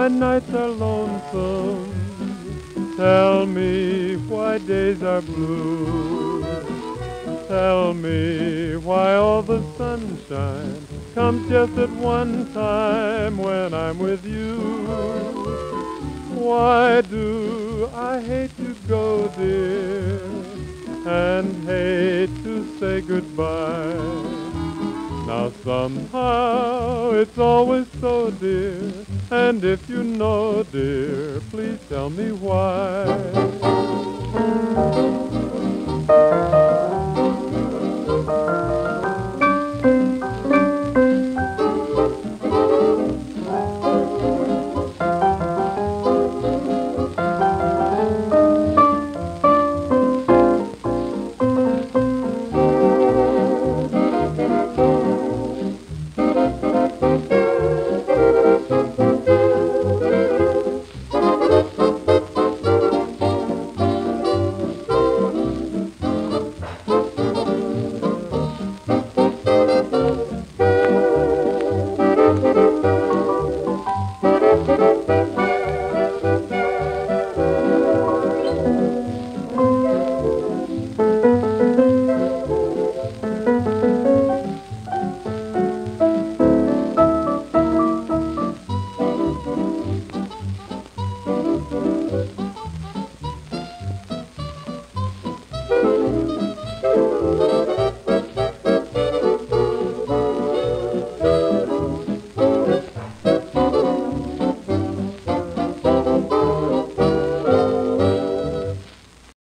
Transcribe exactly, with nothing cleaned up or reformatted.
why nights are lonesome. Tell me why days are blue. Tell me why all the sunshine comes just at one time when I'm with you. Why do I hate to go, dear, and hate to say goodbye? Now somehow it's always so, dear, and if you know, dear, please tell me why.